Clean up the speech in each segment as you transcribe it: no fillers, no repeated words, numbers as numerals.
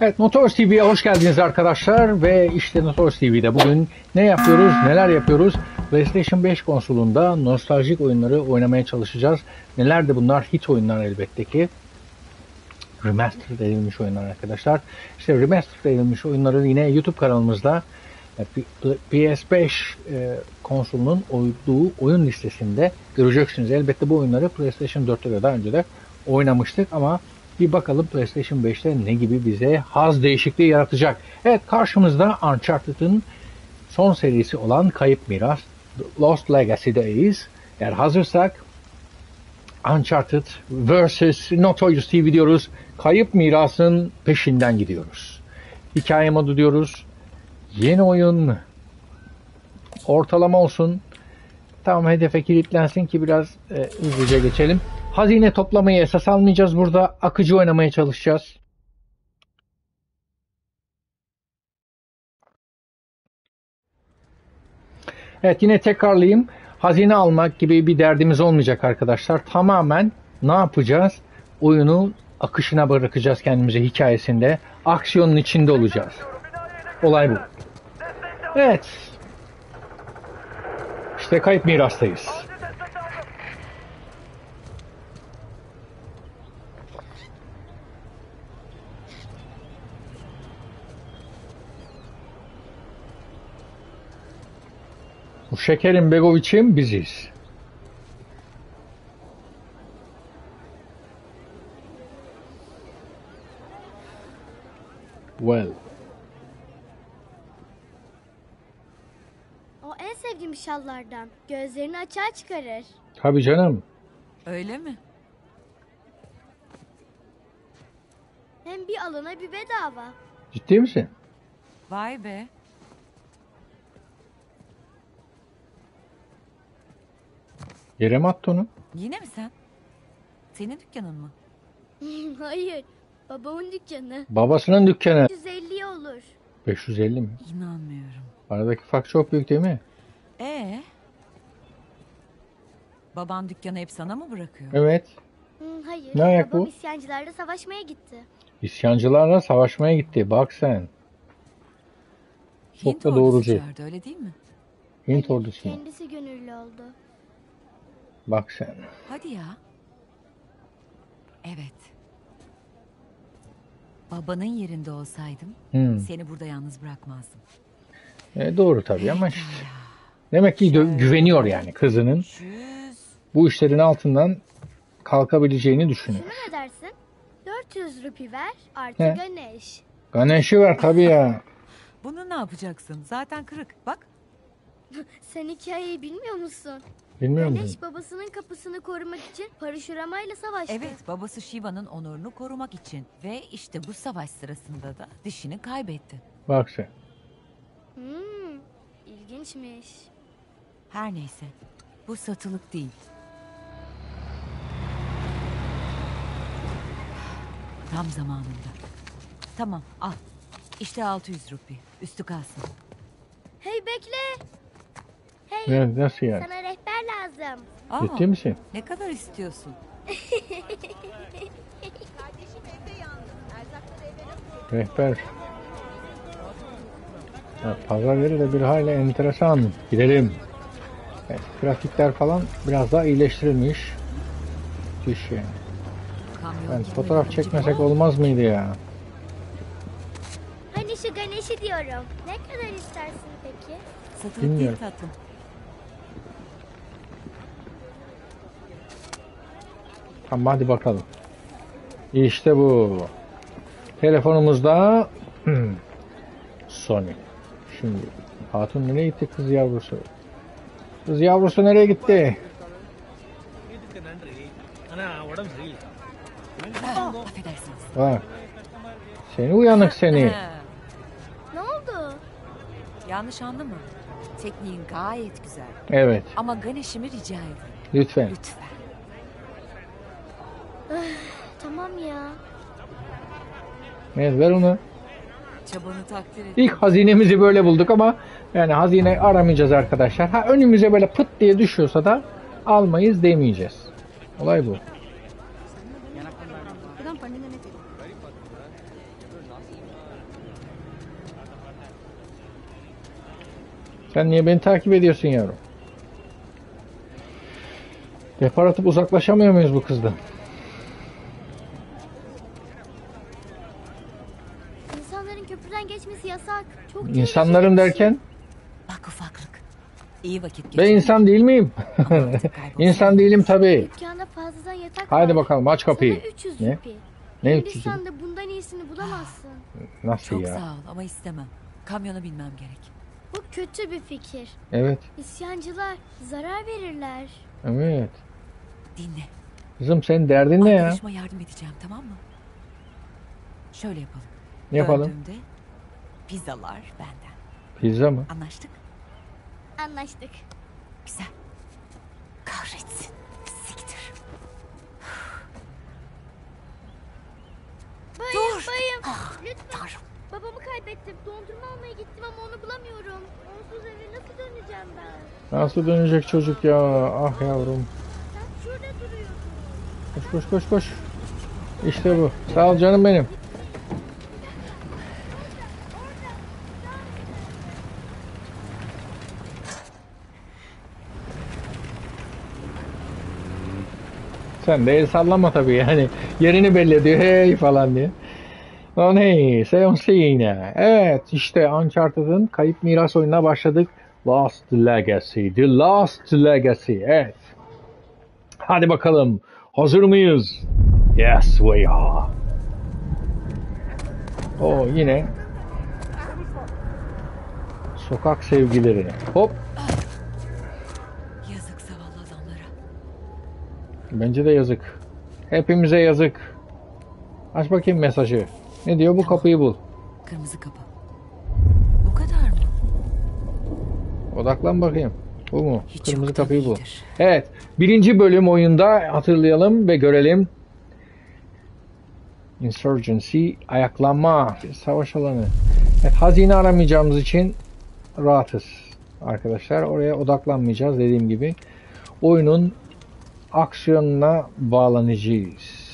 Evet, Notorious TV'ye hoş geldiniz arkadaşlar ve işte Notorious TV'de bugün ne yapıyoruz, neler yapıyoruz? PlayStation 5 konsolunda nostaljik oyunları oynamaya çalışacağız. Neler de bunlar? Hit oyunlar elbette ki. Remastered edilmiş oyunlar arkadaşlar. İşte remastered edilmiş oyunları yine YouTube kanalımızda PS5 konsolunun olduğu oyun listesinde göreceksiniz. Elbette bu oyunları PlayStation 4'te de daha önce de oynamıştık ama bir bakalım PlayStation 5'te ne gibi bize haz değişikliği yaratacak. Evet, karşımızda Uncharted'ın son serisi olan Kayıp Miras, Lost Legacy'deyiz. Eğer hazırsak Uncharted vs. Notorious TV diyoruz. Kayıp Miras'ın peşinden gidiyoruz. Hikaye modu diyoruz. Yeni oyun ortalama olsun. Tamam, hedefe kilitlensin ki biraz hızlıca geçelim. Hazine toplamayı esas almayacağız burada. Akıcı oynamaya çalışacağız. Evet, yine tekrarlayayım. Hazine almak gibi bir derdimiz olmayacak arkadaşlar. Tamamen ne yapacağız? Oyunu akışına bırakacağız kendimize, hikayesinde. Aksiyonun içinde olacağız. Olay bu. Evet. İşte Kayıp Miras'tayız. Bu şekerim Begoviç'im biziz. Well. O en sevdiğim şallardan. Gözlerini açığa çıkarır. Tabii canım. Öyle mi? Hem bir alana bir bedava. Ciddi misin? Vay be. Yere mi attı onu? Yine mi sen? Senin dükkanın mı? Hayır. Babamın dükkanı. Babasının dükkanı. 150 olur. 550 mi? İnanmıyorum. Aradaki fark çok büyük değil mi? Baban dükkanı hep sana mı bırakıyor? Evet. Hayır. Ne ayak Babam bu? isyancılarla savaşmaya gitti. İsyancılarla savaşmaya gitti. Bak sen. Çok Hint da ordusu doğrucu. çağırdı, öyle değil mi? Hint Hayır, ordusu mu? kendisi gönüllü oldu. Bak sen. Hadi ya. Evet. Babanın yerinde olsaydım seni burada yalnız bırakmazdım. Doğru tabii ama işte. Demek ki güveniyor yani kızının. 300. Bu işlerin altından kalkabileceğini düşünüyor. Şuna ne dersin? 400 rupi ver He. artı Ganesh. Ganesh'i ver tabii ya. Bunu ne yapacaksın? Zaten kırık. Bak. Sen hikayeyi bilmiyor musun? Bilmiyor musun? Ganesh babasının kapısını korumak için Parashuramayla savaştı. Evet, babası Shiva'nın onurunu korumak için. Ve işte bu savaş sırasında da dişini kaybetti. Bak sen. İlginçmiş. Her neyse. Bu satılık değil. Tam zamanında. Tamam, al. İşte 600 rupi. Üstü kalsın. Hey bekle. Hey, Ne, nasıl yani? sana rehber lazım. Aa, Ciddi misin? ne kadar istiyorsun? Rehber. Ya, pazar yeri de bir hayli enteresan. Gidelim. Evet, grafikler falan biraz daha iyileştirilmiş. Müthiş yani. Kamyon Yani gibi fotoğraf gidince çekmesek bir- olmaz mıydı ya? Hani şu Ganesh'i diyorum. Ne kadar istersin peki? Satılık Bilmiyorum. değil tatlım. Tamam, hadi bakalım. İşte bu. Telefonumuzda Sony. Şimdi hatun nereye gitti, kız yavrusu? Kız yavrusu nereye gitti? Affedersiniz. Bak. Seni uyanık seni. Ha, Ne oldu? yanlış anlama. Tekniğin gayet güzel. Evet. Ama Ganesh'imi rica edeyim. Lütfen. Lütfen. Tamam ya. Evet, ver onu. Çabanı takdir et. İlk hazinemizi böyle bulduk ama yani hazine aramayacağız arkadaşlar. Ha, önümüze böyle pıt diye düşüyorsa da almayız demeyeceğiz. Olay bu. Sen niye beni takip ediyorsun yavrum? Depar atıp uzaklaşamıyor muyuz bu kızdan? İnsanların köprüden geçmesi yasak. Çok İnsanların tehlikeli bir şey. derken? Bak ufaklık. İyi vakit Ben geçirdik. insan değil miyim? İnsan değilim tabii. Dükkanda fazladan yatak Haydi var. bakalım aç kapıyı. Sana 300 Ne? rupi. Ne 300 rupi? Hindistan'da bundan iyisini bulamazsın. Nasıl Çok ya? sağ ol ama istemem. Kamyona binmem gerek. Bu kötü bir fikir. Evet. İsyancılar zarar verirler. Evet. Dinle. Kızım senin derdin ne ya? Arkadaşıma yardım edeceğim, tamam mı? Şöyle yapalım. Ne yapalım? Döndüğümde pizzalar benden. Pizza mı? Anlaştık? Anlaştık. Güzel. Kahretsin. Siktir. Bayım, lütfen. Tanrım. Babamı kaybettim. Dondurma almaya gittim ama onu bulamıyorum. Onsuz eve nasıl döneceğim ben? Nasıl dönecek çocuk ya? Ah yavrum. Sen şurada duruyorsun. Koş koş koş koş. İşte bu. Sağ ol canım benim. Sen de el sallama tabii yani. Yerini belli ediyor hey falan diye. O ne? Seonsine. Evet işte Uncharted'ın kayıp miras oyununa başladık. Lost Legacy. The Lost Legacy. Evet. Hadi bakalım. Hazır mıyız? Yes we are. O yine sokak sevgileri. Hop. Yazık zavallı adamlara. Bence de yazık. Hepimize yazık. Aç bakayım mesajı. Ne diyor? Bu kapıyı bul. Kırmızı kapı. Bu kadar mı? Odaklan bakayım. Bu mu? Hiç Kırmızı yoktan kapıyı bul. iyidir. Evet. Birinci bölüm oyunda hatırlayalım ve görelim. Insurgency, ayaklanma, savaş alanı. Evet, hazine aramayacağımız için rahatız arkadaşlar. Oraya odaklanmayacağız dediğim gibi. Oyunun aksiyonuna bağlanacağız.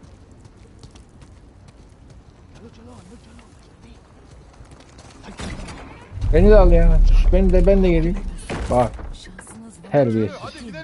Beni de al ya. Ben de geleyim. Bak, Şansınız var. terbiyesiz.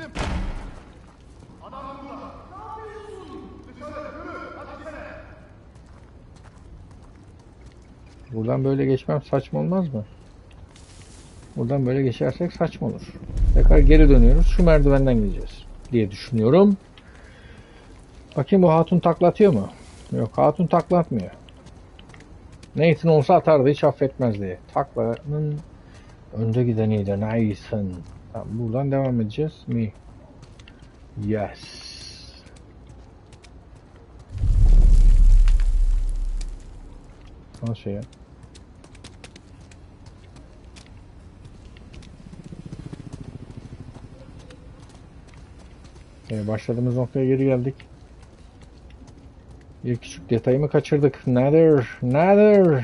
Buradan böyle geçmem saçma olmaz mı? Buradan böyle geçersek saçma olur. Tekrar geri dönüyoruz. Şu merdivenden gideceğiz diye düşünüyorum. Bakayım bu hatun taklatıyor mu? Yok, hatun taklatmıyor. Nathan olsa atardı, hiç affetmezdi. Taklanın önde gideniydi. Nathan. Tamam, buradan devam edeceğiz mi? Yes. Nasıl ya? Başladığımız noktaya geri geldik. Bir küçük detayımı kaçırdık. Nedir?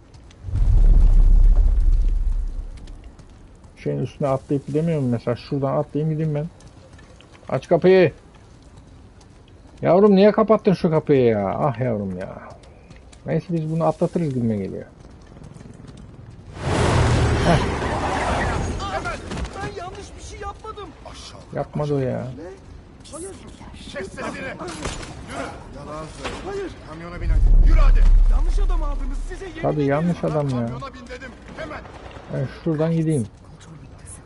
Şeyin üstüne atlayıp gidemiyorum mesela. Şuradan atlayayım gideyim ben. Aç kapıyı. Yavrum niye kapattın şu kapıyı ya? Ah yavrum ya. Neyse biz bunu atlatırız gibime geliyor. Ben yanlış bir şey yapmadım. Aşağı. Yapmadı o ya. Hayır. Çek sesini. Yürü. Yalan söyle. Hayır. Kamyona bin hadi. Yürü hadi. Yanlış adam aldınız. Size yemin Tabii yanlış adam ya. Kamyona bin dedim. Hemen. Ben şuradan gideyim. Kontrol noktası.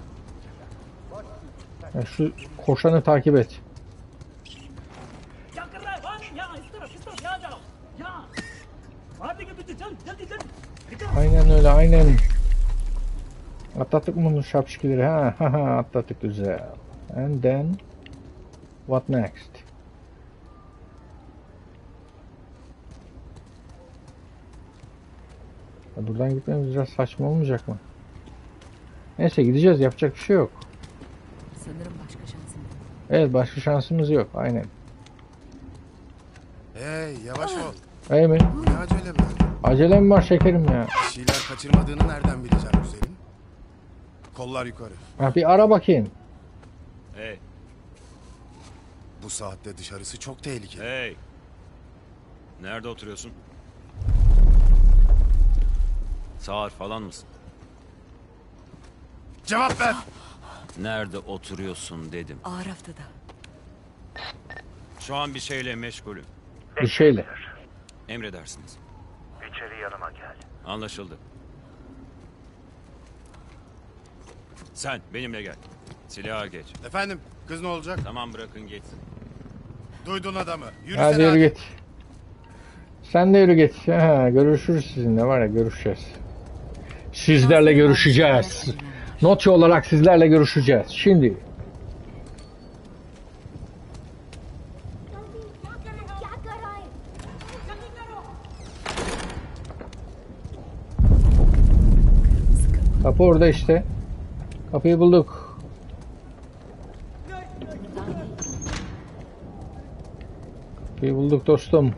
Ya şu koşanı takip et. क्या कर रहा है भाग यहाँ इस तरफ यहाँ जाओ यहाँ मारने के पीछे चल जल्दी जल्दी निकल Aynen öyle aynen. Atlattık mı bunu şapşikileri? Ha atlattık güzel. And then what next? Buradan gitmemiz biraz saçma olmayacak mı? Neyse gideceğiz, yapacak bir şey yok. Sanırım başka şansım yok. Evet, başka şansımız yok aynen. Hey yavaş ol. Öyle mi? Ne acele be? Acelem var şekerim ya. Bir şeyler kaçırmadığını nereden bileceğim güzelim? Kollar yukarı. Ha, bir ara bakayım. Hey, Bu saatte dışarısı çok tehlikeli. hey. Nerede oturuyorsun? Sağır falan mısın? Cevap ver. Nerede oturuyorsun dedim. Ağır haftada. Şu an bir şeyle meşgulüm. Bir şeyle. Emredersiniz. İçeri yanıma gel. Anlaşıldı. Sen benimle gel. Silaha geç. Efendim kız ne olacak? Tamam bırakın geçsin. Duydun adamı. Yürü Hadi sen yürü hadi. git. Sen de yürü git. Ha, görüşürüz sizinle, var ya, görüşeceğiz. Sizlerle görüşeceğiz. Notçu olarak sizlerle görüşeceğiz. Şimdi. क्या कर रहा है? Kapı orada işte. Kapıyı bulduk. Kapıyı bulduk dostum.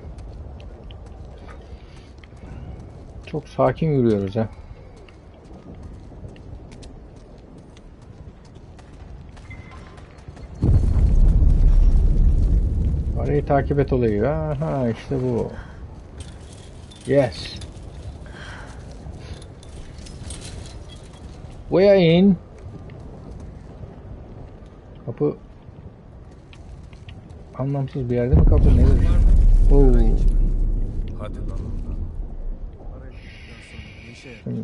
Çok sakin yürüyoruz ha. Arayı takip et olayı. Aha işte bu. Yes. We are in. Kapı anlamsız bir yerde mi, kapı nedir? Oo. Hadi lan. Şimdi.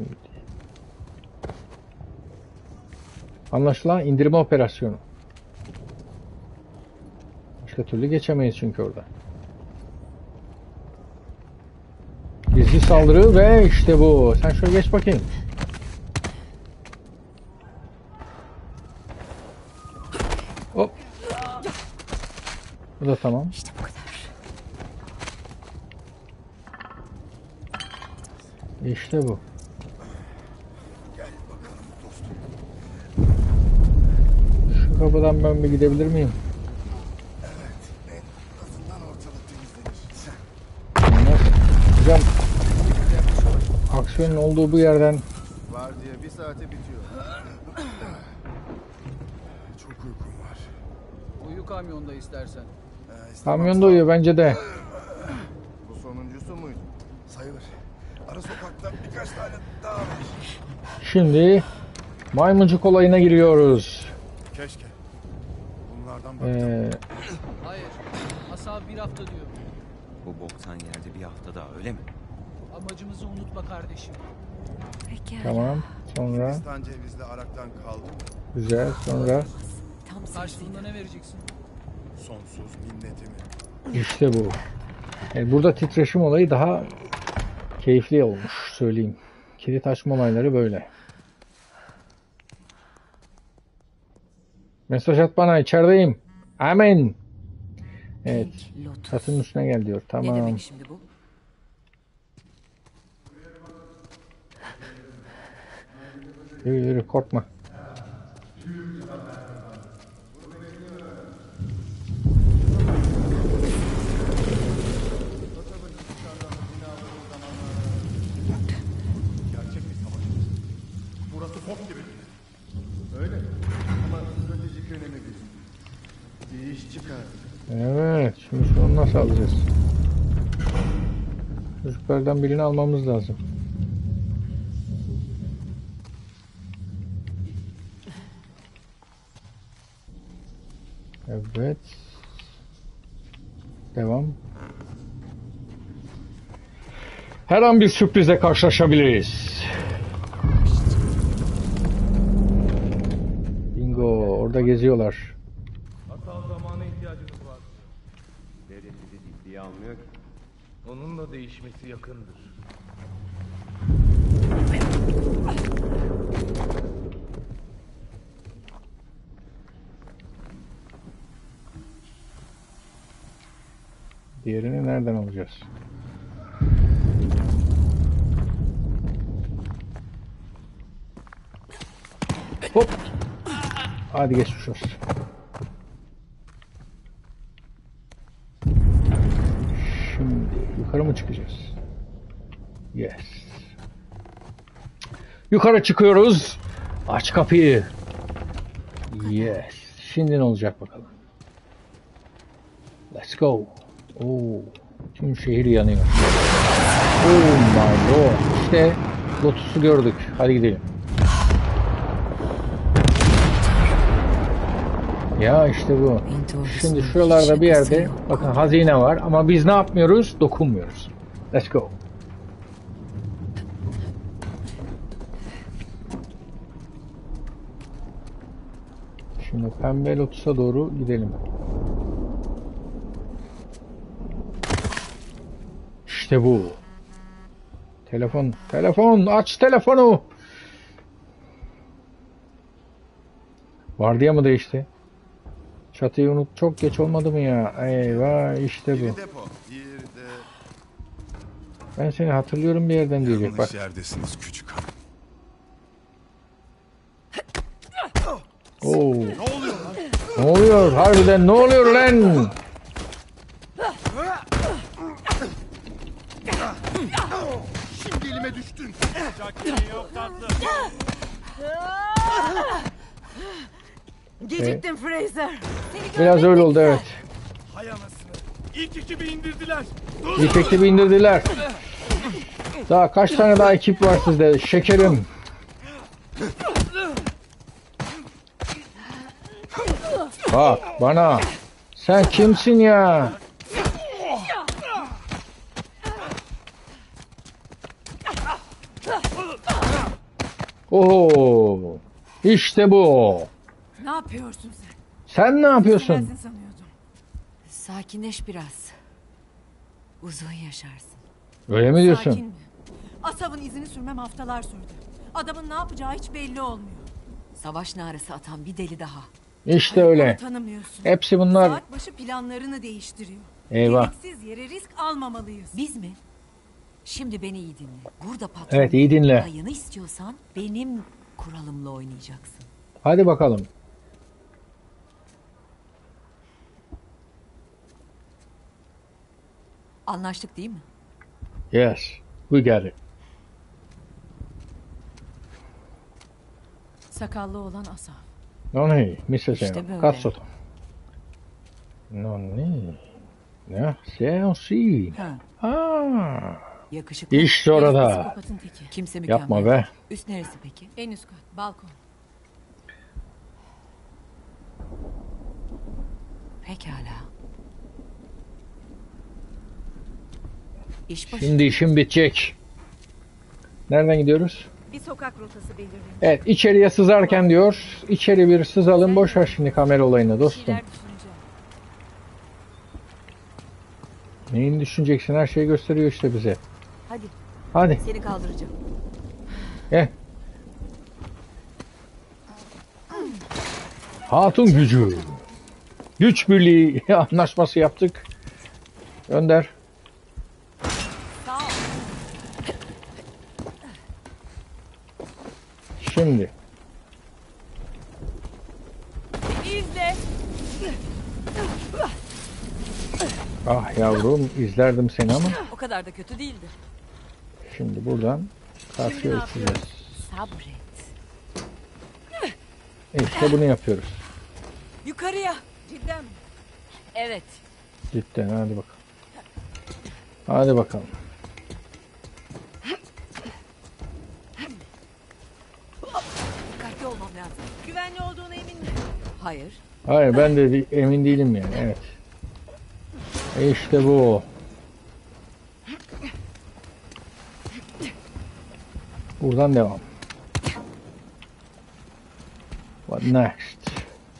Anlaşılan indirme operasyonu. Başka türlü geçemeyiz çünkü orada. Gizli saldırı ve işte bu. Sen şöyle geç bakayım. Hop. Bu da tamam. İşte bu kadar. İşte bu. Şu kapıdan ben bir gidebilir miyim? Azından ortalık temizlenir. Nasıl? Hocam, aksiyonun olduğu bu yerden Var diye bir saate bitiyor. Çok uykum var. Uyu kamyonda istersen. kamyonda uyuyor bence de. Bu sonuncusu muydu? Sayılır. Ara sokakta birkaç tane daha var. Şimdi maymuncuk olayına giriyoruz. Keşke. Bunlardan bıktım. Hayır. Hasan bir hafta diyor. Bu boktan yerde bir hafta daha öyle mi? Amacımızı unutma kardeşim. Pekala. Tamam. Sonra Hindistan cevizli araktan kaldı mı? güzel. Sonra Tam Karşılığında sırasıyla. ne vereceksin? Sonsuz minnetimi. işte bu. Yani burada titreşim olayı daha keyifli olmuş söyleyeyim. Kilit açma olayları böyle. Mesaj at bana, içerideyim. Amen. Evet. Lotus. Çatının üstüne gel diyor. Ne Tamam. demek şimdi bu? Yürü yürü, korkma. Burası fok gibi. Öyle. Ama stratejik önemi değil. Bir iş çıkar. Evet. Şimdi şunu nasıl alacağız? Çocuklardan birini almamız lazım. Evet. Devam. Her an bir sürprize karşılaşabiliriz. Bingo. Orada geziyorlar. Hasan zamana ihtiyacımız var. Neresi ciddiye almıyor ki. Onun da değişmesi yakındır. Diğerini nereden alacağız? Hop. Hadi geçmiş olsun. Şimdi yukarı mı çıkacağız? Yes. Yukarı çıkıyoruz. Aç kapıyı. Yes. Şimdi ne olacak bakalım. Let's go. Oo. Tüm şehir yanıyor. Oh my lord. İşte Lotus'u gördük. Hadi gidelim. Ya işte bu. Şimdi şuralarda bir yerde bakın hazine var ama biz ne yapmıyoruz? Dokunmuyoruz. Let's go. Şimdi pembe Lotus'a doğru gidelim. İşte bu. Telefon, telefon, aç telefonu. Vardiya mı değişti? Çatıyı unut, çok geç olmadı mı ya? Eyvah, işte bu. Bir depo. Bir de... Ben seni hatırlıyorum bir yerden diyecek bak. Yanlış yerdesiniz küçük hanım. Oo. Ne oluyor? Harbiden ne oluyor lan? Şimdi elime düştün. Geciktin Fraser. Biraz öyle oldu evet. Hay anasını. İlk ekibi indirdiler. İlk ekibi indirdiler. Daha kaç tane daha ekip var sizde şekerim. Bak bana. Sen kimsin ya? Oho. İşte bu. Ne yapıyorsun sen? Sen ne yapıyorsun? Sensin sanıyordum. Sakinleş biraz. Uzun yaşarsın. Öyle mi diyorsun? Sakin mi? Asab'ın izini sürmem haftalar sürdü. Adamın ne yapacağı hiç belli olmuyor. Savaş narası atan bir deli daha. İşte Onu öyle. tanımıyorsun. Hepsi bunlar. Saat başı planlarını değiştiriyor. Eyvah. Gereksiz yere risk almamalıyız. Biz mi? Şimdi beni iyi dinle. Burada patron. Evet, iyi dinle. Payını istiyorsan benim kuralımla oynayacaksın. Hadi bakalım. Anlaştık değil mi? Yes. We got it. Sakallı olan Asaf. Nonni, mi İşte sembra. böyle. Cazzo. Nonni. Ne? Sen si. Ha. Ha. Yakışıklı. İşte orada. Psikopatın teki. Kimse mükemmel. Yapma be. Üst neresi peki? En üst kat. Balkon. Pekala. İş başı. Şimdi işim bitecek. Nereden gidiyoruz? Bir sokak rotası belirleyin. Evet, içeriye sızarken diyor. İçeri bir sızalım. Boş ver şimdi kamera olayını dostum. Şeyler düşüneceğim. Neyini düşüneceksin? Her şeyi gösteriyor işte bize. Hadi Hadi. seni kaldıracağım. Gel. Hatun gücü. Güç birliği anlaşması yaptık. Gönder. Sağ ol. Şimdi. İzle. Ah yavrum izlerdim seni ama. O kadar da kötü değildi. Şimdi buradan karşıya uçacağız. Sabret. İşte bunu yapıyoruz. Yukarıya. Cidden mi? Evet. Cidden hadi bakalım. Hadi bakalım. Dikkatli olmam lazım. Güvenli olduğuna emin misin? Hayır. Hayır ben de emin değilim yani evet. İşte bu. Buradan devam. What next?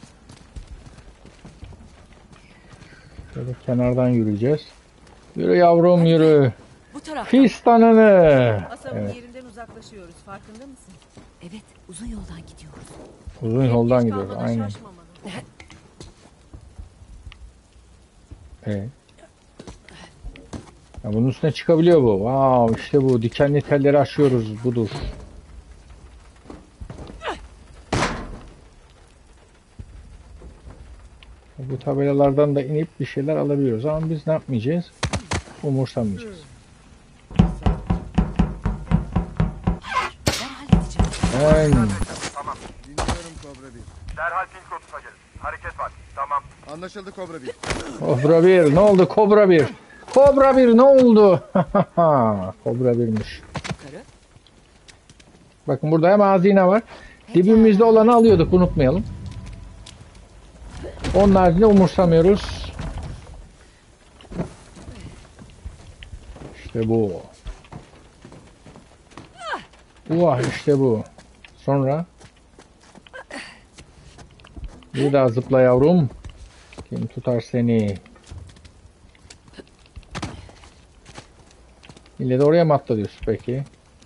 Şöyle kenardan yürüyeceğiz. Yürü yavrum yürü. Bu taraftan. Fistanını. Asabın Evet. yerinden uzaklaşıyoruz. Farkında mısın? Evet. Uzun yoldan gidiyoruz. Uzun yoldan Geç gidiyoruz. kalmana Aynen. şaşmamalı. Evet. Ya bunun üstüne çıkabiliyor bu. Wow, işte bu. Dikenli telleri aşıyoruz. Budur. Bu tabelalardan da inip bir şeyler alabiliyoruz. Ama biz ne yapmayacağız? Umursamayacağız. Ben halledeceğim. Aynen. Dinliyorum Kobra 1. Derhal pink lotus'a gelin. Hareket var. Tamam. Anlaşıldı Kobra 1. Kobra 1. Ne oldu? Kobra 1. Kobra 1 ne oldu? Kobra 1'miş. Yukarı. Bakın burada hemen hazine var. Dibimizde olanı alıyorduk, unutmayalım. Onun haricinde umursamıyoruz. İşte bu. İşte bu. Sonra bir daha zıpla yavrum. Kim tutar seni? İlle de oraya mı atla diyorsun peki?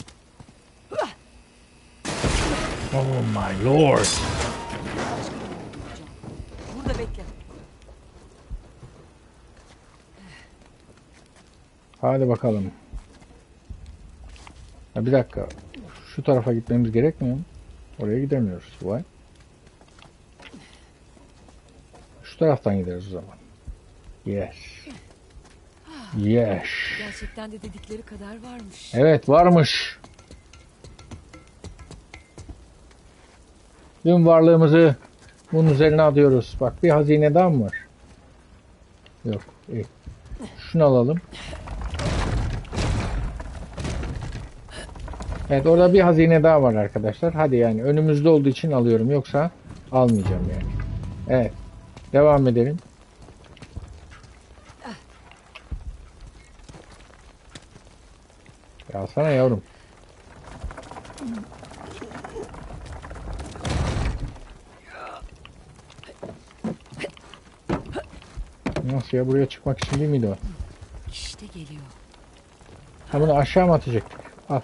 Oh my lord. Burada bekle. Hadi bakalım. Ha, bir dakika. Şu tarafa gitmemiz gerekmiyor mu? Oraya gidemiyoruz. Vay. Şu taraftan gideriz o zaman. Yes. Yes. Gerçekten de dedikleri kadar varmış. Evet, varmış. Tüm varlığımızı bunun üzerine adıyoruz. Bak, bir hazine daha mı var? Yok. İyi. Şunu alalım. Evet, orada bir hazine daha var arkadaşlar. Hadi yani önümüzde olduğu için alıyorum. Yoksa almayacağım yani. Evet. Devam edelim. Alsana yavrum. Nasıl ya, buraya çıkmak için değil miydi o? İşte geliyor. Ha, bunu aşağı mı atacaktık? Al.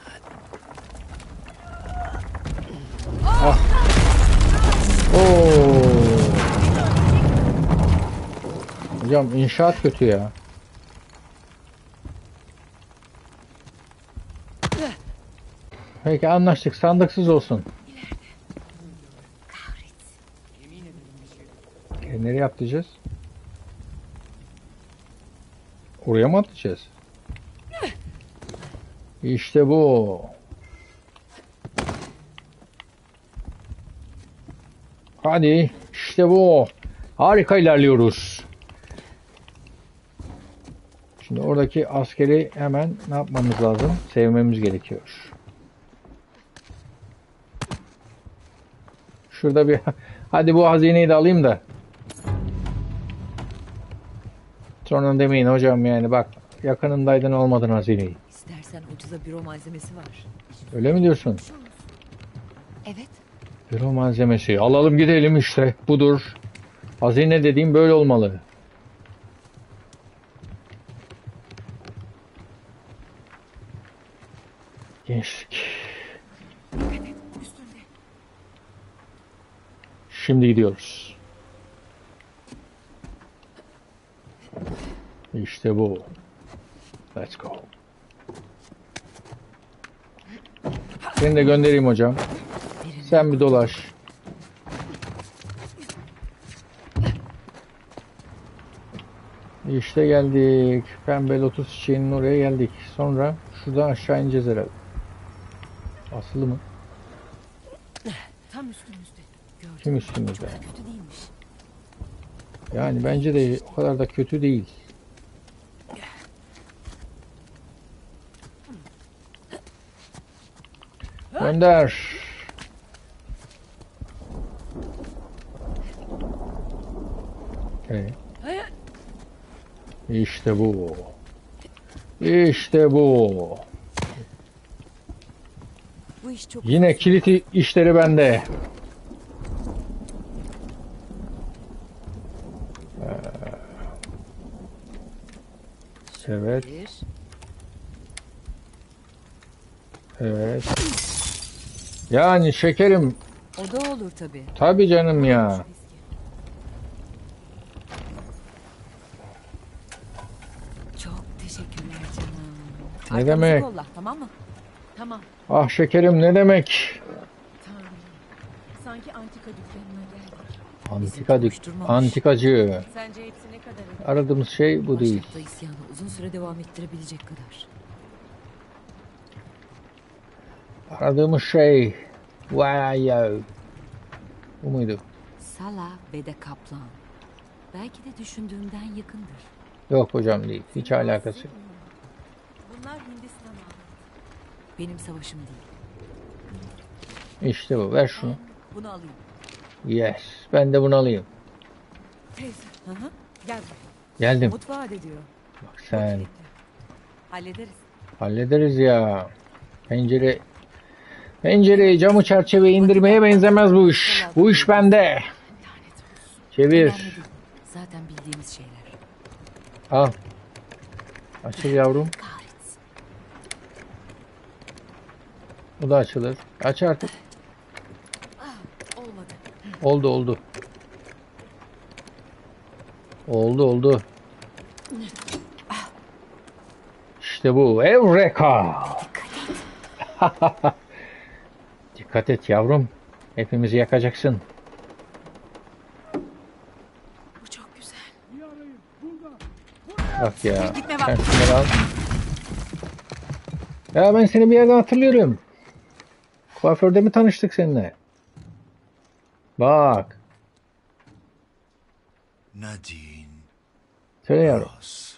Al. Oo. Hocam inşaat kötü ya. Peki anlaştık. Sandıksız olsun. Nereye atlayacağız? Oraya mı atlayacağız? İşte bu. Hadi. İşte bu. Harika ilerliyoruz. Şimdi oradaki askeri hemen ne yapmamız lazım? Sevmemiz gerekiyor. Şurada bir... Hadi bu hazineyi de alayım da. Sonra demeyin hocam, yani bak yakınındaydın almadın hazineyi. İstersen ucuza büro malzemesi var. Öyle mi diyorsun? Evet. Büro malzemesi. Alalım gidelim işte. Budur. Hazine dediğim böyle olmalı. Gençlik. Şimdi gidiyoruz. İşte bu. Let's go. Seni de göndereyim hocam. Sen bir dolaş. İşte geldik. Pembe lotus çiçeğinin oraya geldik. Sonra şuradan aşağı ineceğiz herhalde. Asılı mı? Tam üstümüzde. Gördüm. Kim üstümüzde? Kötü değilmiş. Yani bence de o kadar da kötü değil. Gönder. Evet. İşte bu. İşte bu. Bu iş çok... Yine kilit işleri bende. Evet. Evet. Yani şekerim. O da olur tabii. Tabii canım ya. Çok teşekkürler canım. Ne Arkamızı demek? kolla, tamam mı? Tamam. Ah şekerim, ne demek? Tamam. Sanki antika dükkanına geldik. Antikacı. Sence hepsi ne kadar ödedi? Aradığımız şey bu değil. Başlıkta isyanı uzun süre devam ettirebilecek kadar. Aradığımız şey. Wow. Bu muydu? Sala ve de Kaplan. Belki de düşündüğümden yakındır. Yok hocam, değil. Hiç alakası yok. Bunlar Hindistan ağabey. Benim savaşım değil. İşte bu. Ver şunu. Bunu alayım. Yes. Ben de bunu alayım. Teyze. Hı hı. Gel buraya. Geldim. Mutfağa hadi diyor. Bak sen. Hallederiz. Hallederiz ya. Pencereyi, camı, çerçeveyi indirmeye benzemez bu iş. Bu iş bende. Lanet olsun. Çevir. Önemli değil. Zaten bildiğimiz şeyler. Al. Açıl yavrum. Kahretsin. Bu da açılır. Aç artık. Olmadı. Oldu. Oldu. İşte bu. Evreka. Dikkat et yavrum. Hepimizi yakacaksın. Bu çok güzel. Bak ya. Gitme Sen bak. şunları al. Ya ben seni bir yerden hatırlıyorum. Kuaförde mi tanıştık seninle? Bak. Nadine Söyle yavrum. Ross.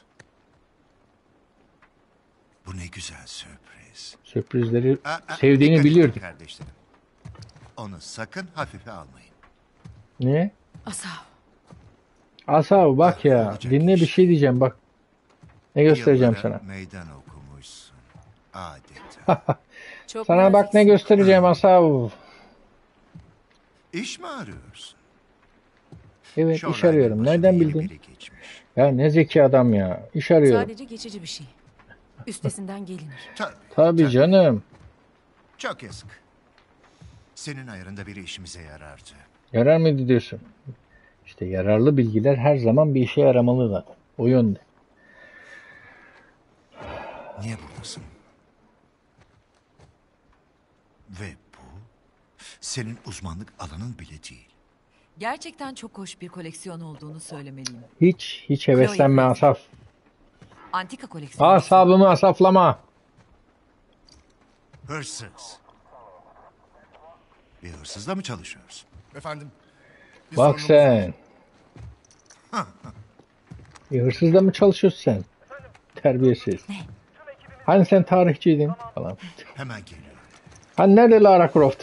Bu ne güzel sürpriz. Sürprizleri Aa, sevdiğini dikkat edin biliyorduk. kardeşlerim. Onu sakın hafife almayın. Niye? Asav. Asav bak ya. Olacak Dinle bir iş. şey diyeceğim bak. Ne göstereceğim Yıllara sana. meydan okumuşsun. Adeta. Çok Sana bak ne naziksin. göstereceğim Asav. İş mi arıyorsun? Evet iş Şolay'ın arıyorum. başına Nereden yeni bildin? biri geçmiş. Ya ne zeki adam ya. İş arıyorum. Sadece geçici bir şey. Üstesinden gelinir. Tabii canım. Çok yazık. Senin ayarında biri işimize yarardı. Yarar mıydı diyorsun? İşte yararlı bilgiler her zaman bir işe yaramalı zaten. O yönde. Niye buradasın? Ve bu senin uzmanlık alanın bile değil. Gerçekten çok hoş bir koleksiyon olduğunu söylemeliyim. Hiç heveslenme Chloe. Asaf. Antika koleksiyonu. Asabımı asaflama. Hırsız. Bir hırsızla mı çalışıyorsun? Efendim. bir Bak sorunumuz var. sen. Bir hırsızla mı çalışıyorsun sen? Terbiyesiz. Ne? Hani sen tarihçiydin falan. Hemen geliyorum. Hani nerede Lara Croft?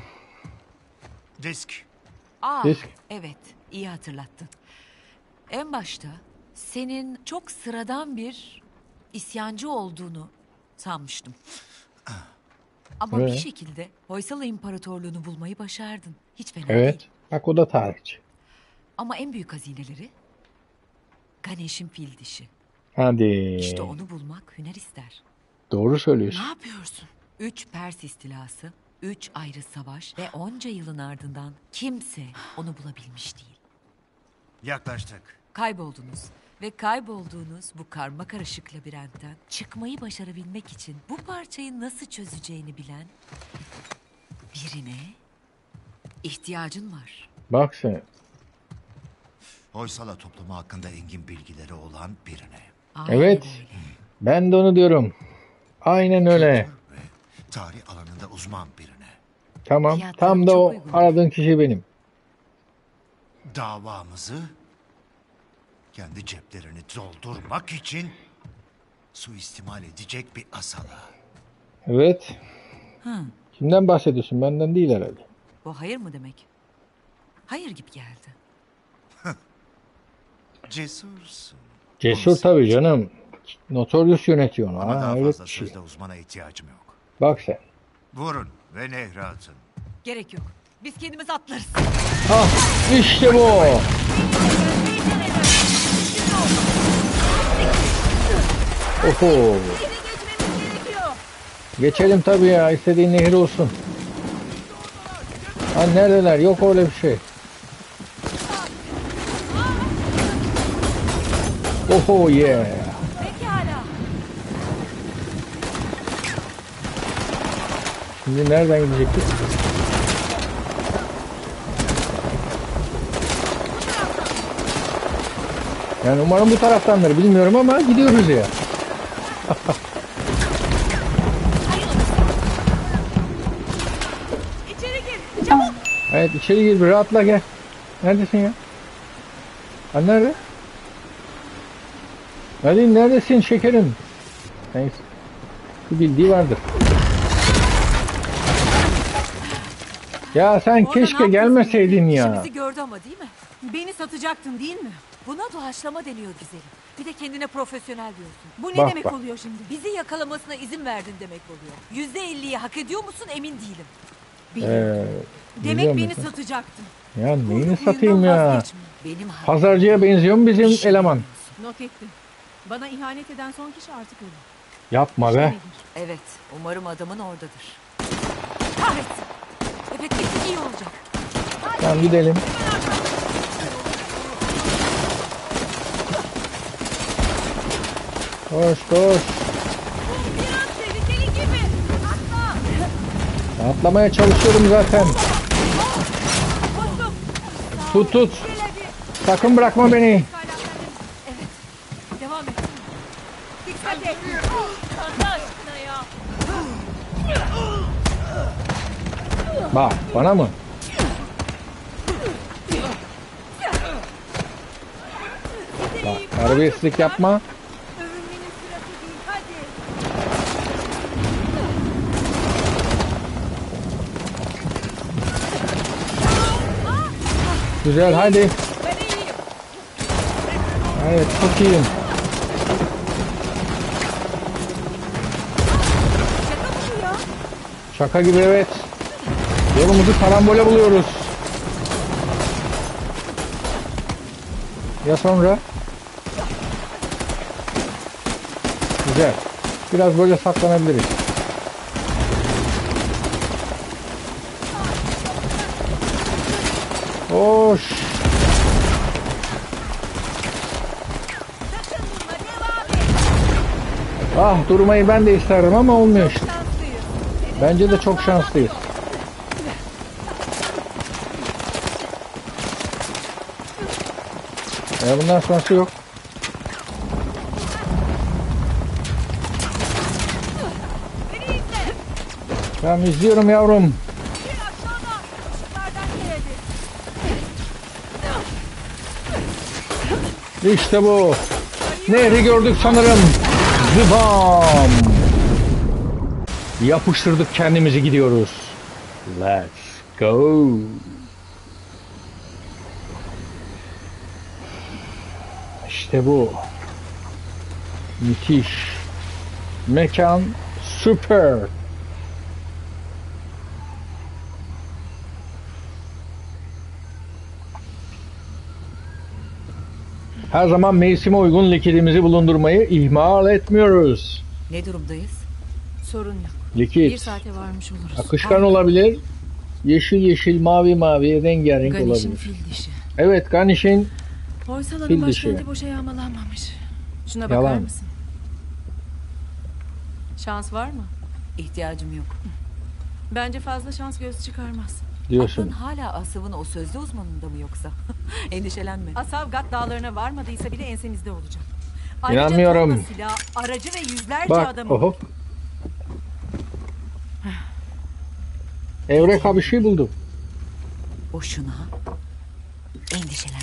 Disk. Disk. Evet, iyi hatırlattın. En başta senin çok sıradan bir isyancı olduğunu sanmıştım. Ama bir şekilde Hoysala İmparatorluğunu bulmayı başardın. Hiç fena Evet. değil. Bak o da tarihçi. Ama en büyük hazineleri Ganesh'in fil dişi. Hadi. İşte onu bulmak hüner ister. Doğru Ne söylüyorsun. yapıyorsun? 3 Pers istilası, 3 ayrı savaş ve onca yılın ardından kimse onu bulabilmiş değil. Yaklaştık. Kayboldunuz ve kaybolduğunuz bu karma karışık labirentten çıkmayı başarabilmek için bu parçayı nasıl çözeceğini bilen birine ihtiyacın var. Bak sen. Hoysala toplumu hakkında engin bilgileri olan birine. Aynen Evet. öyle. Ben de onu diyorum. Aynen öyle. Ve tarih alanında uzman birine. Tamam. Fiyatları Tam da çok o uygun. aradığın kişi benim. Davamızı kendi ceplerini doldurmak için suistimal edecek bir asala. Evet. Hı. Kimden bahsediyorsun? Benden değil herhalde. Bu hayır mı demek? Hayır gibi geldi. Cesursun. Cesur tabii canım. Notorious yönetiyor onu. Ama Ha, daha evet fazla bir şey. sözde uzmana ihtiyacım yok. Bak sen. Vurun ve nehre atın. Gerek yok. Biz kendimiz atlarız. Ah işte bu. Oho. Geçelim tabii ya. İstediğin nehir olsun. Ha neredeler? Yok öyle bir şey. Oho yeah. Pekala. Şimdi nereden gidecektik? Yani umarım bu taraftandır. Bilmiyorum ama gidiyoruz ya. İçeri gir. Çabuk. Evet içeri gir bir rahatla gel. Neredesin ya? Ha nerede? Hadi neredesin şekerim? Neyse. Bir bildiği vardır. Ya sen Orada ne keşke yapıyorsun gelmeseydin yani? ya. İşimizi gördü ama değil mi? Beni satacaktın değil mi? Buna doğaçlama deniyor güzelim. Bir de kendine profesyonel diyorsun. Bu ne Bak, demek bak. oluyor şimdi? Bizi yakalamasına izin verdin demek oluyor. %50'yi hak ediyor musun emin değilim. Demek biliyor beni musun? satacaktın. Ya neyini Oyundan satayım ya? vazgeçme. Benim hakkım. Pazarcıya benziyor mu bizim İşim eleman? biliyorsun. Not ettim. Bana ihanet eden son kişi artık ölü. Yapma be. Nedir? Evet, umarım adamın oradadır. Kahretsin. Evet, kesin iyi olacak. Tamam gidelim. Koş koş. Biraz tehlikeli gibi. Atla. Atlamaya çalışıyorum zaten. Koştum. Tut tut. Geledi. Sakın bırakma beni. Evet. Devam et. Dikkat et. Allah aşkına ya. Bak bana mı? Bak terbiyesizlik yapma. Övünmenin sırası değil. Hadi. Güzel hadi. Ben iyiyim. Evet çok iyiyim. Şaka mı bu ya? Şaka gibi evet. Yolumuzu karambole buluyoruz. Ya sonra? Güzel. Biraz böyle saklanabiliriz. Hoş. Sakın durma. Devam et. Ah durmayı ben de isterdim ama olmuyor işte. Şanslıyız. Bence de çok şanslıyız. Bundan sonrası yok. Beni izle. Tamam izliyorum yavrum. Bir aşağıdan. Işıklardan geldi. İşte bu. Nehri gördük sanırım. Zıbam. Yapıştırdık kendimizi gidiyoruz. Let's go. İşte bu. Müthiş. Mekan süper. Her zaman mevsime uygun likidimizi bulundurmayı ihmal etmiyoruz. Ne durumdayız? Sorun yok. Likit. Bir saate varmış oluruz. Akışkan olabilir. Yeşil yeşil, mavi mavi, rengarenk Ganiş'in olabilir. fil dişi. Evet, Ganiş'in Fil Hoysala'nın dişi. başkenti boşa yağmalanmamış. Şuna bakar Yalan. mısın? Şans var mı? İhtiyacım yok. Bence fazla şans göz çıkarmaz. Aklın diyorsun. hala Asav'ın o sözlü uzmanında mı yoksa? Endişelenme. Asavgat dağlarına varmadıysa bile ensemizde olacak. İnanmıyorum. tonla silah, aracı ve yüzlerce Bak, adamı. oho. Evreka bir şey buldu. Boşuna endişelenme.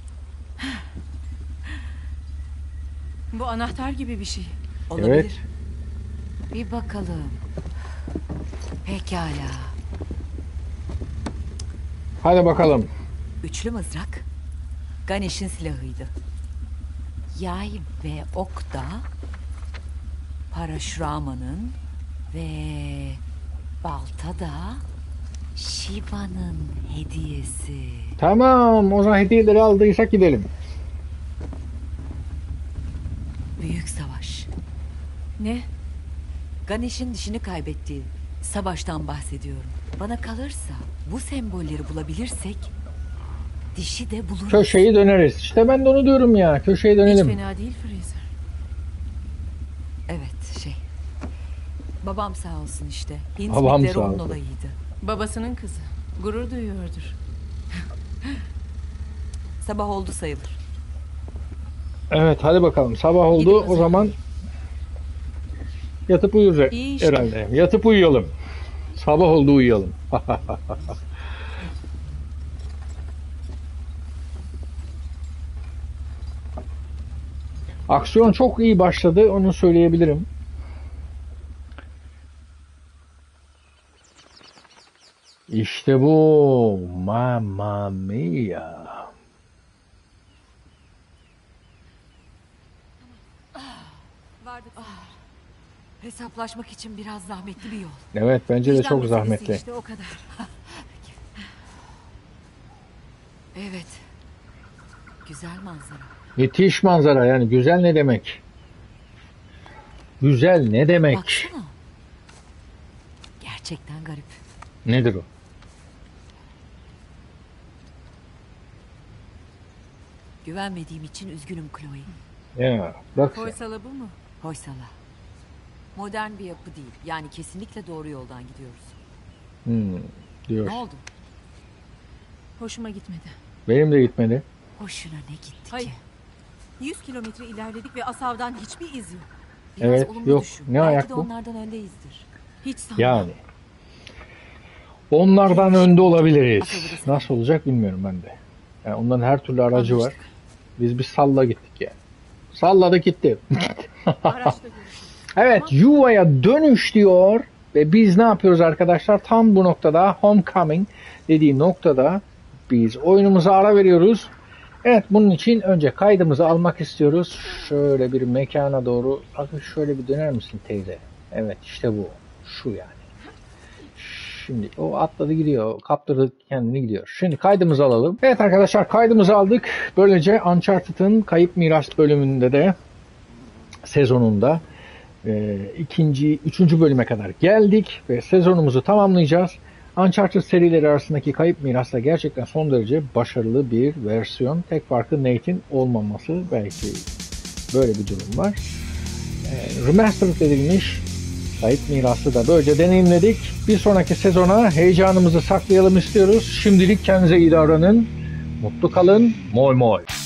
Bu anahtar gibi bir şey. Olabilir. Evet. Bir bakalım. Pekala. Hadi bakalım. Üçlü mızrak Ganesh'in silahıydı. Yay ve ok da Parashrama'nın ve balta da Shiva'nın hediyesi. Tamam, o zaman hediyeleri aldıysak gidelim. Büyük savaş. Ne? Ganesh'in dişini kaybettiği savaştan bahsediyorum. Bana kalırsa bu sembolleri bulabilirsek dişi de buluruz. Köşeyi döneriz. İşte ben de onu diyorum ya. Köşeyi Hiç dönelim. fena değil Fraser. Evet babam sağ olsun işte. Hint Babam mitleri sağ onun olsun. olayıydı. Babasının kızı. Gurur duyuyordur. Sabah oldu sayılır. Evet, hadi bakalım. Sabah oldu. Gidin o O zaman. zaman yatıp uyuruz İyi işte. herhalde. Yatıp uyuyalım. Sabah oldu uyuyalım. Aksiyon çok iyi başladı. Onu söyleyebilirim. İşte bu. Mamma mia. Vardık. Hesaplaşmak için biraz zahmetli bir yol. Evet, bence de Vicdan çok meselesi zahmetli. İşte o kadar. Evet. Güzel manzara. Müthiş manzara, yani güzel ne demek? Güzel ne demek? Baksana. Gerçekten garip. Nedir o? Güvenmediğim için üzgünüm Chloe. Ya bak sen. Hoysala bu mu? Hoysala. Modern bir yapı değil. Yani kesinlikle doğru yoldan gidiyoruz. Diyor. Ne oldu? Hoşuma gitmedi. Benim de gitmedi. Hoşuna ne gitti Hayır. ki? 100 kilometre ilerledik ve Asav'dan hiçbir iz yok. Biraz Evet, olumlu yok. düşün. Ne Belki ayak de bu? onlardan öndeyizdir. Hiç sanmam. Yani. Onlardan önde olabiliriz. Asabı da sen. Nasıl olacak bilmiyorum ben de. Yani onların her türlü aracı var. Anlaştık. Biz salla gittik yani. Salladık gitti. Araçta görüşürüz. Evet, yuvaya dönüş diyor ve biz ne yapıyoruz arkadaşlar? Tam bu noktada homecoming dediği noktada biz oyunumuza ara veriyoruz. Evet, bunun için önce kaydımızı almak istiyoruz. Şöyle bir mekana doğru. Bakın şöyle bir döner misin teyze? Evet, işte bu. Şu yani. Şimdi o atladı gidiyor. Kaptırdı kendini gidiyor. Şimdi kaydımızı alalım. Evet arkadaşlar, kaydımızı aldık. Böylece Uncharted'ın Kayıp Miras bölümünde de sezonunda üçüncü bölüme kadar geldik ve sezonumuzu tamamlayacağız. Uncharted serileri arasındaki Kayıp Miras'ta gerçekten son derece başarılı bir versiyon. Tek farkı Nate'in olmaması, belki böyle bir durum var. Remastered edilmiş Kayıp Miras'ı da böylece deneyimledik. Bir sonraki sezona heyecanımızı saklayalım istiyoruz. Şimdilik kendinize iyi davranın. Mutlu kalın. Moy moy.